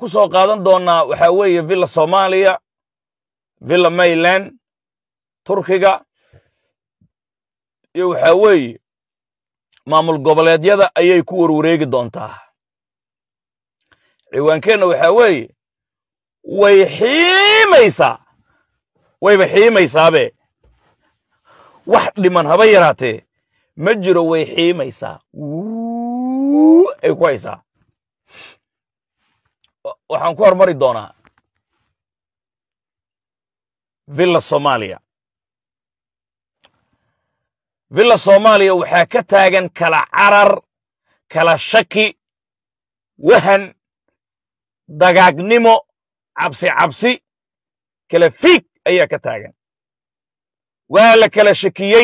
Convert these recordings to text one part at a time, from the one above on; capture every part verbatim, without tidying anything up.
ku soo qaadan doonaa waxaa weeye villa Soomaaliya, villa Mayland, Turkiga iyo waxaa weeye maamul goboleedyada ayay ku warwareegi doontaa. ciwaankeenna waxaa weeye way xiimaysaa wayba xiimaysaabe wax dhiman haba yaraatee ma jiro, way xiimaysaa ay ku haysaa. waxaan ku hormari doonaa villa Soomaaliya. villa Soomaaliya waxaa ka taagan kala carar, kala shaki, wahan, dagaagnimo, cabsi cabsi, kala fiig ayaa ka taagan. waa la kala shakiyey,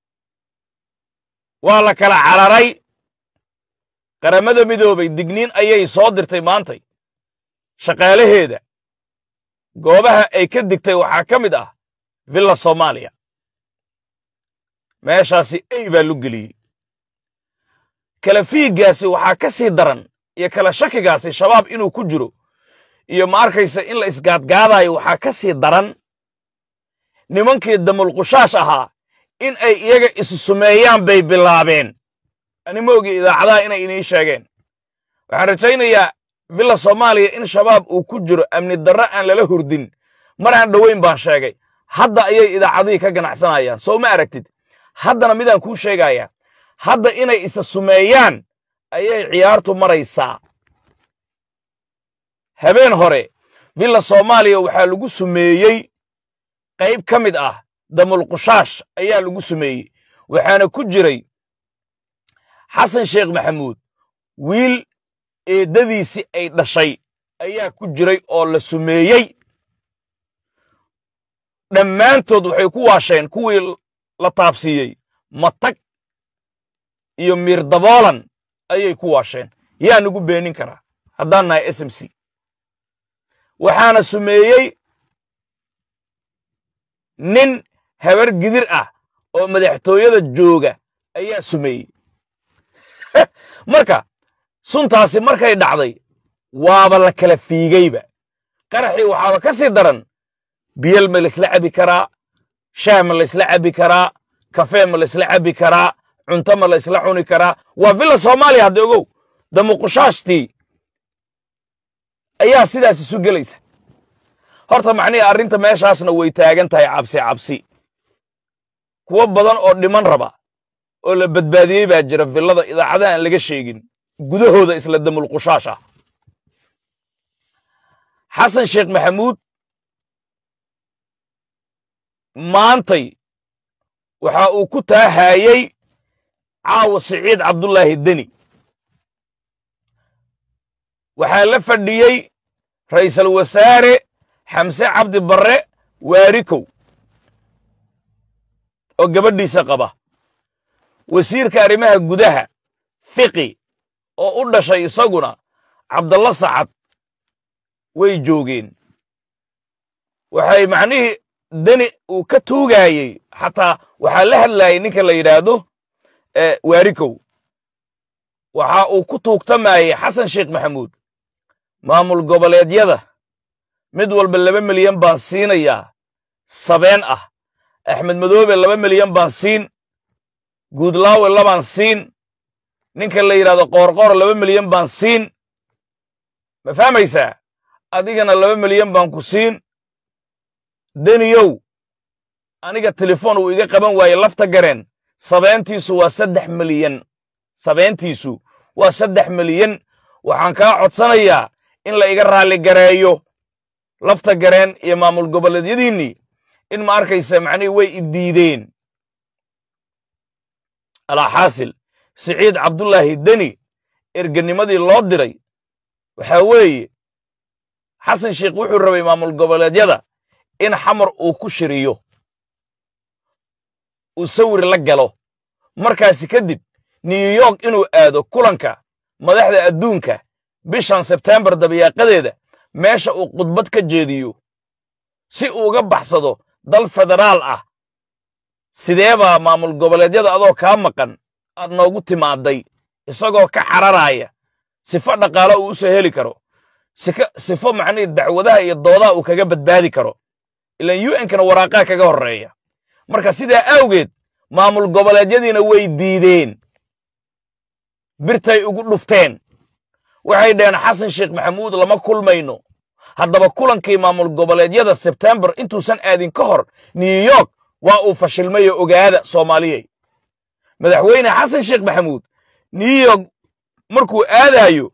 waa la kala cararay. qaramada midoobay digniin ayay soo dirtay maantay shaqaalaheeda. goobaha ay ka digtay waxaa ka mid ah villa Soomaaliya. meeshaasi ay baa lu geliyey. kala fiiggaasi waxaa ka sii daran iyo kala shakigaasi shabaab inuu ku jiro iyo ma arkaysa in la isgaadgaadayo waxaa ka sii daran nimankii damulqushaash ahaa in ay iyaga isu sumeeyaan bay bilaabeen. ani ma ogi idaacadaha inay inii sheegeen. waxaan rajaynayaa villa Soomaaliya in shabaab uu ku jiro amni darro aan lala hurdin mar aan dhowayn baan sheegay. hadda ayay idaacadihii ka ganacsanayaan, soo ma aragtid? haddana midaan kuu sheegayaa, hadda inay isa sumeeyaan ayay ciyaartu maraysaa. habeen hore villa Soomaaliya waxaa lagu sumeeyey qayb ka mid ah damulqushaash ayaa lagu sumeeyey. waxaana ku jiray xasan sheekh maxamuud, wiil eedadiisii ay dhashay ayaa ku jiray oo la sumeeyey. dhammaantood waxay ku waasheen kuwii la taabsiiyey matag iyo miir daboolan ayay ku waasheen. yaa nagu beenin karaa haddaan nahay S M C? waxaana sumeeyey nin habar gidir ah oo madaxtooyada jooga ayaa sumeeyey. marka suntaasi markay dhacday waaba la kala fiigayba. qaraxii waxaaba ka sii daran, biyal ma laisla cabi karaa, shaah ma laisla cabi karaa, kafee ma laisla cabi karaa, cunto ma laisla cuni karaa. waa villa Soomaaliya hadda ogow. damuqushaashtii ayaa sidaas isu gelaysa. horta macnihi arrinta meeshaasna way taagan tahay cabsi cabsi. kuwo badan oo dhiman raba oo la badbaadiyey baa jira villada idaacadaha aan laga sheegin, gudahooda isla damulqushaash ah. xasan sheekh maxamuud maantay waxa uu ku taahayey caawa Siciid Cabdullaahi Deni. waxaa la fadhiyey ra'iisul wasaare xamse cabdi barre waarikow oo gabadhiisa qaba. wasiirka arrimaha gudaha fiqi oo u dhashay isaguna cabdalla sacad way joogeen. waxay macnihii Deni uu ka tuugayey, xataa waxaa la hadlayay ninka la yidhaahdo waarikow. waxa uu ku tuugtamayey xasan sheekh maxamuud, maamul goboleedyada mid walba laba milyan baan siinayaa sabeen ah. axmed madoobe laba milyan baan siin, guudlaawe labaan siin, ninka la yidhaahdo qoorqoor laba milyan baan siin. ma fahmaysaa? adigana laba milyan baan ku siin. deniyow aniga telefoon uu iga qaban waaye lafta gareen, sabeentiisu waa saddex milyan. sabeentiisu waa saddex milyan. waxaan kaa codsanayaa in la iga raalli gareeyo lafta gareen iyo maamul goboleedyadiinnii in ma arkaysa macnihii way i diideen. alaa xaasil Siciid Cabdullaahi Deni erganimadii loo diray waxaa weeye xasan sheekh wuxuu rabay maamul goboleedyada in xamar uu ku shiriyo, uu sawir la galo. markaasi kadib New York inuu aado kulanka madaxda adduunka bishan Sebtembar dabiyaaqadeeda, meesha uu khudbad ka jeediyo si uu uga baxsado dal federaal ah. sidee baa maamul goboleedyada adoo kaa maqan aad noogu timaaday isagoo ka cararaya sifa dhaqaale uu u soo heli karo? sifo macnihii dacwadaha iyo doodaha uu kaga badbaadi karo ilaan u n-kana waraaqaa kaga horreeya marka sidaa awgeed maamul goboleedyadiina way diideen birtay ugu dhufteen waxay dhaheen xasan sheekh maxamuud lama kulmayno haddaba kulankii maamul goboleedyada sebtembar intuusan aadin ka hor new york waa uu fashilmayo ogaada soomaaliyey madaxweyne xasan sheekh maxamuud new york markuu aadayo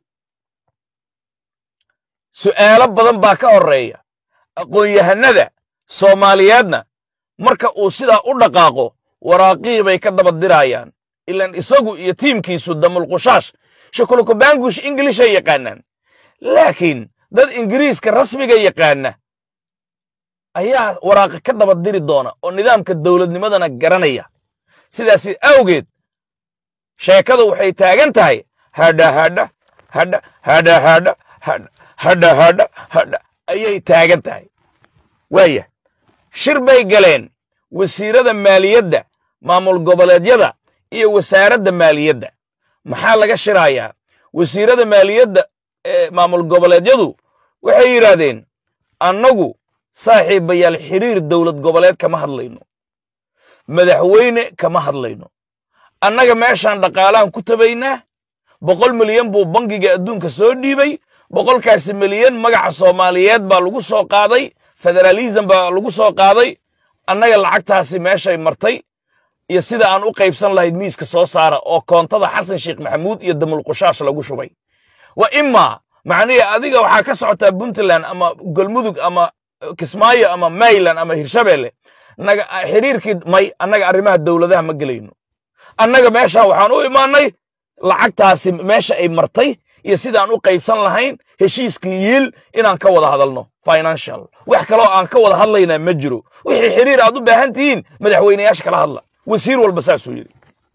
su'aalo badan baa ka horreeya aqoon-yahanada soomaaliyeedna marka uu sidaa u dhaqaaqo waraaqii bay ka daba dirayaan ilaan isagu iyo tiimkiisu damulqushaash shukulukubaangush inglishay yaqaanaan laakiin dad ingiriiska rasmiga yaqaana ayaa waraaqa ka daba diri doona oo nidaamka dowladnimadana garanaya sidaasi awgeed sheekadu waxay taagan tahay hadha hadha hadha hadha hadha hadha hadha hadha hadha ayay taagan tahay waaya shir bay galeen wasiirada maaliyadda maamul goboleedyada iyo wasaaradda maaliyadda maxaa laga shirayaa wasiirada maaliyadda ee maamul goboleedyadu waxay yiraahdeen annagu saaxiibayaal xiriir dawlad goboleed kama hadlayno madaxweyne kama hadlayno annaga meeshaan dhaqaalaan ku tabaynaa boqol milyan buu bangiga adduunka soo dhiibay boqolkaasi milyan magaca Soomaaliyeed baa lagu soo qaaday federalism baa lagu soo qaaday annaga lacagtaasi meeshay martay iyo sida aan u qaybsan lahayd miiska soo saara oo koontada xasan sheekh maxamuud iyo damulqushaash lagu shubay wa imma macnihi adiga waxa ka socota Puntland ama Galmudug ama Kismaayo ama Mayland ama Hirshabelle naga xiriirkii may annaga arrimaha dawladaha ma galayno annaga meesha waxaan u imaanay lacagtaasi meesha ay martay iyo sida aan u qaybsan lahayn heshiiskii yiil inaan ka wada hadalno financial wax kale oo aan ka wada hadlaynaa ma jiro wixii xiriir aad u baahan tihiin madaxweynayaasha kala hadla wasiir walba saasuu yiri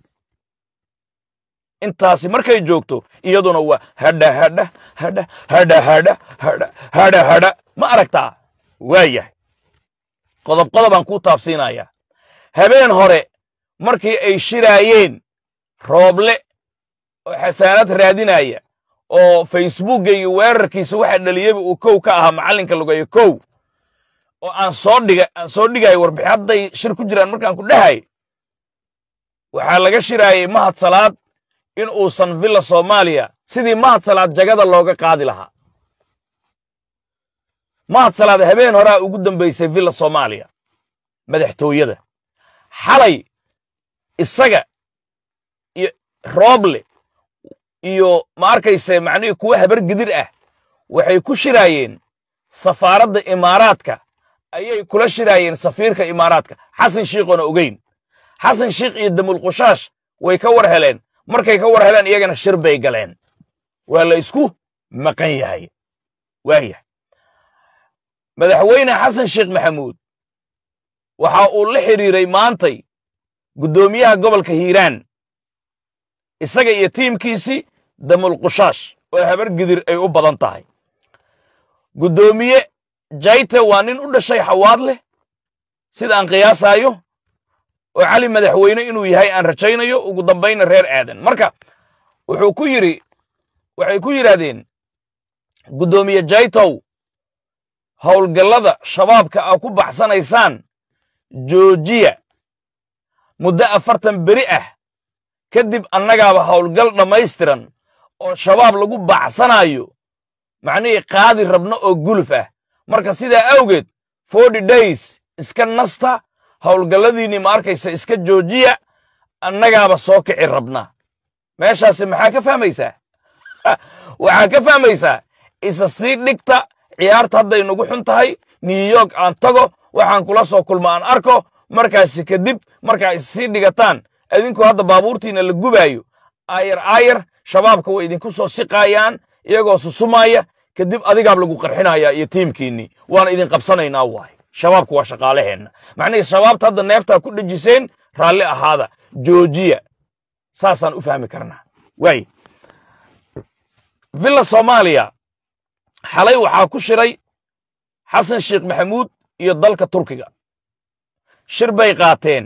intaasi markay joogto iyaduna waa hadha hadha hadha hadha hadha hadha hadha hadha ma aragtaa waaya qodob qodob aan ku taabsiinaya habeen hore markii ay shiraayeen rooble oo xasaanad raadinaya oo Facebook iyo weerarkiisa waxa dhaliyay uu kow ka ahaa macalinka lugayo kow oo aan soo dhigay aan soo dhigay warbixinay shir ku jiraan markaan ku dhahay waxa laga shiraayay mahad salaad in uu san villa Soomaaliya sidii mahad salaad jagada looga qaadi lahaa mahad salaad habeen hore ugu dambeysay villa Soomaaliya madaxtooyada xalay isaga iyo rooble iyo ma arkayse macnii kuwa habar gidir ah waxay ku shiraayeen safaaradda imaaraadka ayay kula shiraayeen safiirka imaaraadka xasan sheekhona ogeyn xasan sheekh iyo damulqushaash way ka war heleen markay ka war heleen iyagana shir bay galeen waa la isku maqan yahay waaya madaxweyne xasan sheekh maxamuud waxa uu la xiriiray maantay gudoomiyaha gobolka Hiiraan isaga iyo tiimkiisi damulqushaash oo habar gidir ay u badan tahay gudoomiye jayte waa nin u dhashay xawaad leh sida aan qiyaasayo oo cali madaxweyne inuu yahay aan rajaynayo ugu dambayna reer aadan marka wuxuu ku yiri waxay ku yiraahdeen gudoomiye jaytow howlgallada shabaabka ah ku baxsanaysaan joojiya muddo afartan beri ah kadib annagaaba howlgal dhammaystiran oo shabaab lagu baxsanayo macnihii qaadi rabno oo guluf ah marka sidaa awgeed forty days iska nasta howlgalladiinni ma arkaysa iska joojiya annagaaba soo kici rabna meeshaasi maxaa ka fahmaysaa waxaa ka fahmaysaa isa sii dhigta ciyaarta hadday nagu xun tahay new york aan tago waxaan kula soo kulma aan arko markaasi kadib markaa is sii dhigataan adinku hadda baabuurtiina la gubaayo ayar ayar shabaabka way idinku soo siqaayaan iyagoo susumaya kadib adigaab lagu qarxinaya iyo tiimkiini waan idin qabsanaynaa waay shabaabku waa shaqaalaheena macnaheedu shabaabta hadda neefta ku dhajiseen raalli ahaada joojiya saasaan u fahmi karnaa waay villa Soomaaliya xalay waxa ku shiray xasan sheekh maxamuud iyo dalka Turkiga shir bay qaateen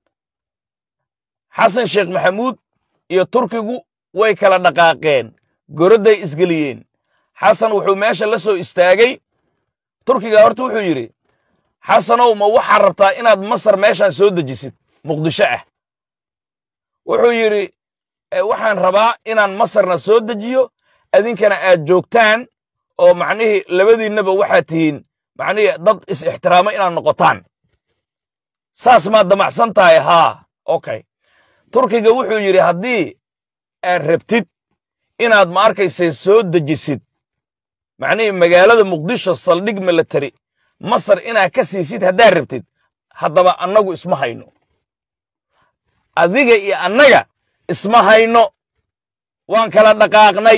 xasan sheekh maxamuud iyo Turkigu way kala dhaqaaqeen goroday isgeliyeen xasan wuxuu meesha la soo istaagay turkiga horta wuxuu yidhi xasanow ma waxaa rabtaa inaad masar meeshaan soo dejisid muqdisho ah wuxuu yidhi waxaan rabaa inaan masarna soo dejiyo adinkana aad joogtaan oo macnihii labadiinnaba waxaad tihiin macnihii dad is-ixtiraamo inaad noqotaan saas maad damacsan tahay haa okay turkiga wuxuu yidhi haddii aad rabtid inaad ma arkaysay soo dejisid macnihii magaalada muqdisho saldhig military masar inaad ka siisid haddaad rabtid haddaba annagu isma hayno adiga iyo annaga isma hayno waan kala dhaqaaqnay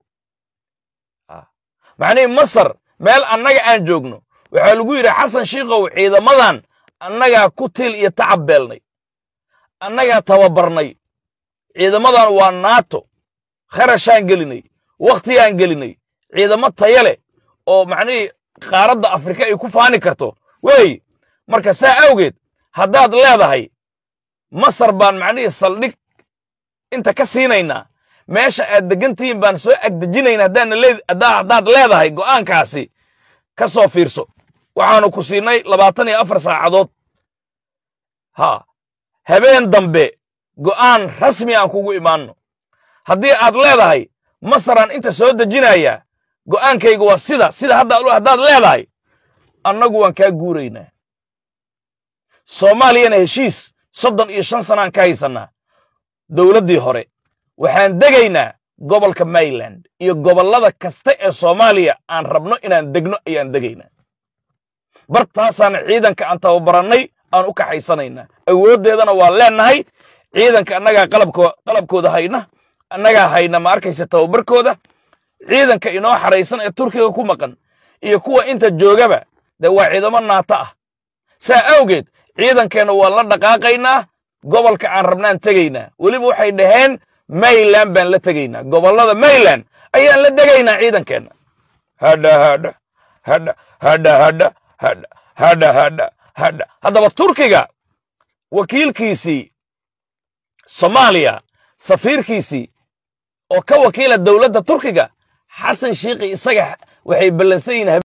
macnihii masar meel annaga aan joogno waxaa lagu yidhi xasan shiikow ciidamadan annagaa ku til iyo tacab beelnay annagaa tababarnay ciidamadan waa naato kharashaan gelinay wakhtigaan gelinay ciidamo taya leh oo macnihii qaaradda afrika ay ku faani karto wey marka saa awgeed haddaad leedahay masar baan macnihii saldhig inta ka siinaynaa meesha aad degantihiin baan soo agdejinaynaa haddaad leedahay go'aankaasi ka soo fiirso waxaanu ku siinay labaatan iyo afar saacadood ha habeen dambe go'aan rasmi aan kugu imaanno haddii aad leedahay masaraan inta soo dejinayaa go'aankayga waa sida sida haddaad leedahay annagu waan kaa guuraynaa soomaaliyana heshiis soddon iyo shan sanaan ka haysannaa dowladdii hore waxaan degaynaa gobolka Maryland iyo gobollada kasta ee Soomaaliya aan rabno inaan degno ayaan degaynaa bartaasaan ciidanka aan tababarannay aan u kaxaysanaynaa awoodeedana waa leenahay ciidanka annagaa qalabkooda hayna annagaa hayna ma arkaysa tababarkooda ciidanka inoo xaraysan ee turkiga ku maqan iyo kuwa inta joogaba dee waa ciidamo naata ah saa awgeed ciidankeenna waan la dhaqaaqaynaa gobolka aan rabnaan tegaynaa weliba waxay dhaheen Maryland baan la tegaynaa gobollada Maryland ayaan la degaynaa ciidankeenna hadha hadha hadha hadha hadha hadha hadha hadha hadha haddaba turkiga wakiilkiisii Soomaaliya safiirkiisii oo ka wakiila dowladda turkiga xasan shiikhi isaga waxay ballansan yihiin